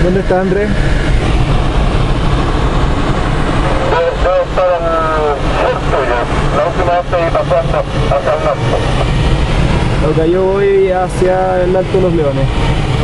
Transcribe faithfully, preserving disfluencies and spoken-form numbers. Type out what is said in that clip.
¿Dónde está Andrés? Debe estar al sur tuyo. La última vez estoy pasando hacia el norte. Ok, yo voy hacia el Alto de los Leones.